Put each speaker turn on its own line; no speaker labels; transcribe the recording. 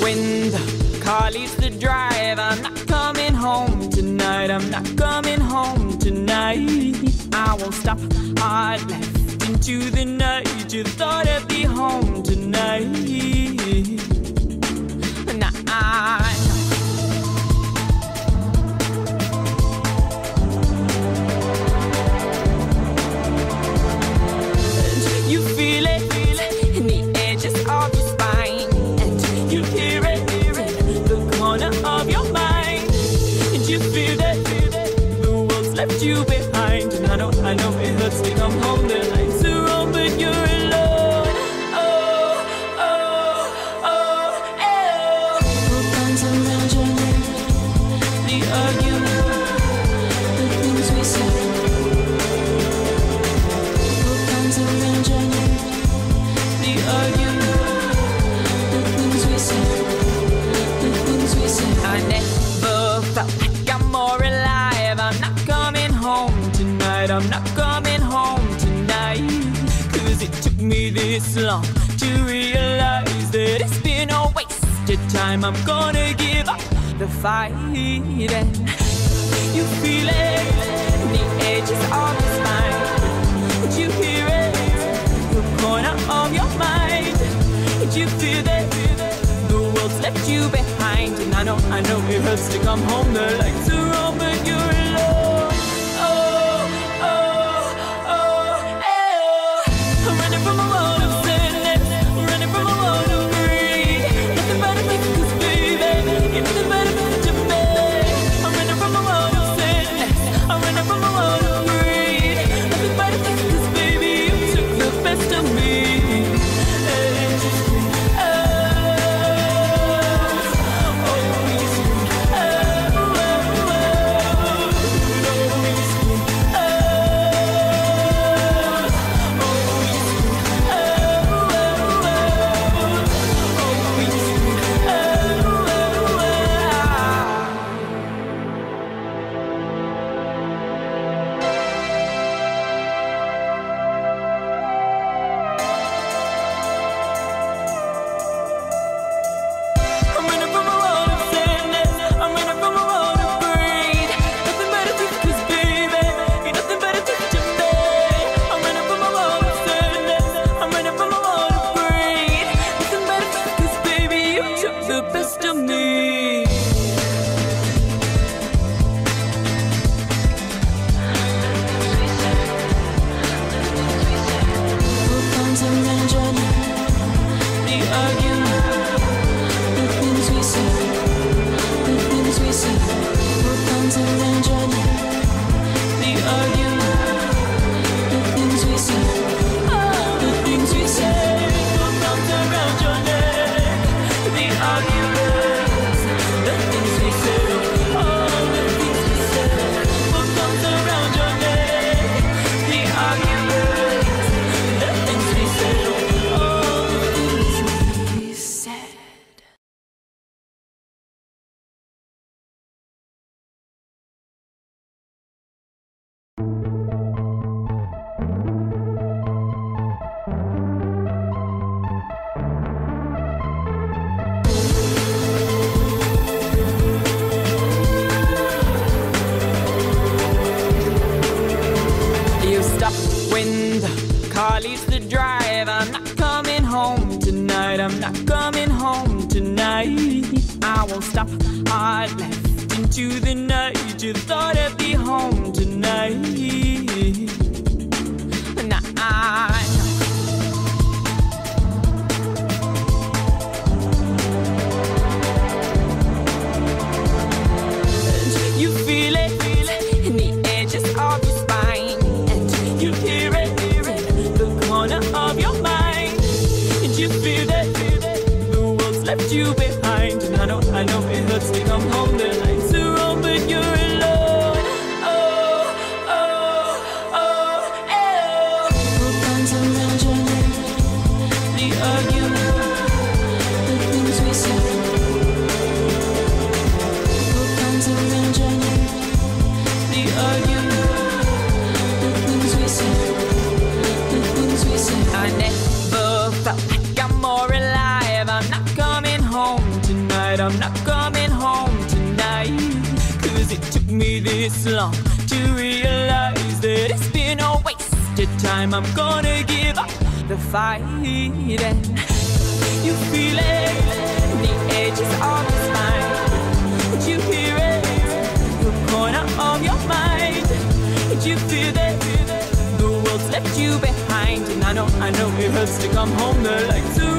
when the car leaves the drive. I'm not coming home tonight, I'm not coming home tonight. I won't stop, hard left into the night. You thought I'd be home tonight. Nah, you feel it in the edges of your spine, and you hear it in the corner of your mind, and you feel that the world's left you behind. And I know it hurts to come home, the lights are on, but you're alone. Oh, oh, oh, oh. Put arms around your neck, the argument, the things we said. Put arms around your neck, the argument, the things we said, the things we said. I never felt like I'm more alive. I'm not coming home tonight, I'm not coming home tonight. Cause it took me this long to realize that it's been a waste of time. I'm gonna give up the fight, and you feel it in the edges of your spine, and you hear it in the corner of your mind, and you feel that the world's left you behind. And I know it hurts to come home, the lights are on, but you're alone. Oh, oh, oh, oh. I'm running from a world of sadness, I'm running from a world of greed. Nothing but a thing, 'cause baby, you're nothing but a thing to me. I'm running from a world of sadness, I'm running from a world of greed. Nothing but a thing, 'cause baby, you took the best of me. And you scream, oh, oh, you scream, oh, oh, oh, oh, you scream, oh, oh, you scream, oh, oh, oh, you scream, oh, I'm running from a world of sadness, I'm running from a world of greed. Nothing but a thing, 'cause baby, you're nothing but a thing to me. I'm running from a world of sadness, I'm running from a world of greed. Nothing but a thing, 'cause baby, you took the best of me. Put arms around your neck, the argument, the things we said, the things we said. Put arms around your neck, the argument, the things we said, the things we said. Put arms around your neck, the argument, the things we said, all the things we said. Put arms around your neck, the argument, the things we said, all the things we said. You stop when the car leaves the drive. I'm not coming home tonight, I'm not coming home tonight. I won't stop, hard left into the night. You thought I'd be home tonight. Nah, you feel it in the edges of your spine, and you hear it in the corner of your mind, and you feel that the world's left you behind. And I know it hurts to come home, the lights are on, but you're alone. Oh, oh, oh, oh. Put arms around your neck, the argument, the things we said. Put arms around your neck, the argument, the things we said, the things we said. I never felt like I'm more alive. I'm not coming home tonight. I'm not coming home tonight. 'Cause it took me this long to realize that it's been a waste of time. I'm gonna give up the fight. And you feel it, the edge is almost mine. Did you hear it? The corner of your mind. Did you feel that? The world's left you behind. And I know it hurts to come home. The lights are